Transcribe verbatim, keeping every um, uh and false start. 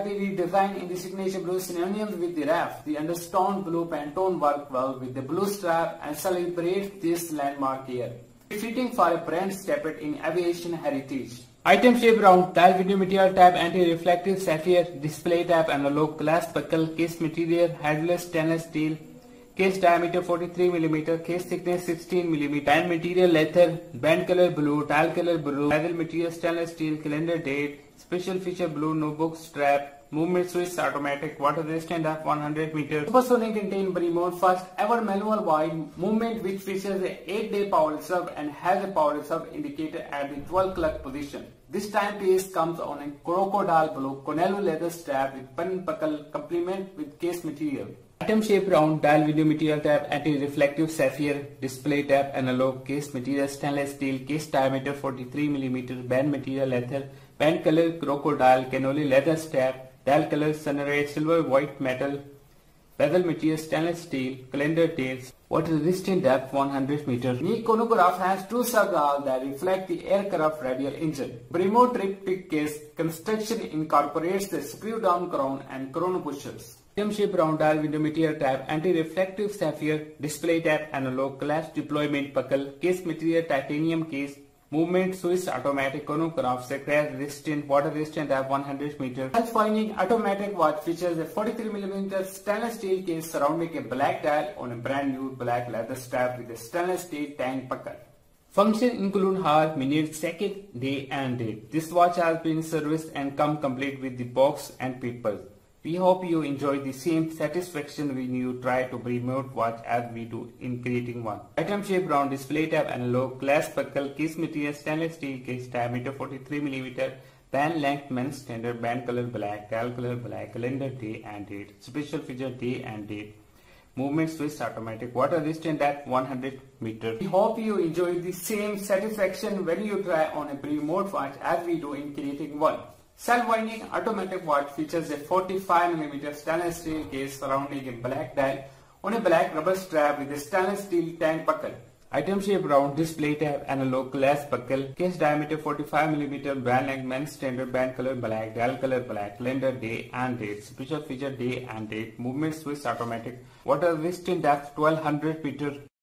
slightly redesigned in the signature blue synonymous with the R A F. The understone blue Pantone work well with the blue strap and celebrates this landmark here, fitting for a brand steeped in aviation heritage. Item shape round, dial video material tab, anti-reflective sapphire, display tab, analog glass buckle, case material, headless stainless steel, case diameter forty-three millimeter, case thickness sixteen millimeter, band material leather, band color blue, tile color blue, bezel material stainless steel, calendar date, special feature blue notebook strap, movement switch automatic, water resistant of one hundred meters. Supersonic contain Brembo first ever manual wide movement which features a eight day power reserve and has a power reserve indicator at the twelve o'clock position. This timepiece comes on a crocodile blue Cornello leather strap with pen buckle complement with case material. Item shape round, dial video material tab, anti-reflective sapphire, display tab, analog, case material stainless steel, case diameter forty-three millimeter, band material leather, band color crocodile, cannoli leather strap, dial color sunray, silver white metal, bezel material stainless steel, calendar dates, water resistant depth one hundred meters. Knee chronograph has two subdials that reflect the aircraft radial engine. Brembo triptych case construction incorporates the screw down crown and chrono pushers. Item shape round, dial window material tab, anti-reflective sapphire, display tab, analog glass deployment buckle, case material titanium case, movement switch automatic chronograph, crash resistant, water resistant at one hundred meters. Health finding automatic watch features a forty-three millimeter stainless steel case surrounding a black dial on a brand new black leather strap with a stainless steel tank buckle. Function include hour, minute, second, day and date. This watch has been serviced and come complete with the box and papers. We hope you enjoy the same satisfaction when you try to remote watch as we do in creating one. Item shape round, display tab, analog, glass buckle, case material, stainless steel case, diameter forty-three millimeter, band length men's standard, band color black, dial color black, calendar day and date, special feature day and date, movement switch automatic, water resistant at one hundred meters. We hope you enjoy the same satisfaction when you try on a remote watch as we do in creating one. Self-winding automatic watch features a forty-five millimeter stainless steel case surrounding a black dial on a black rubber strap with a stainless steel tank buckle. Item shape round, display tab, analog glass buckle, case diameter forty-five millimeter, band length men's standard, band color black, dial color black, calendar day and date, special feature day and date, movement switch automatic, water resistant depth twelve hundred meters.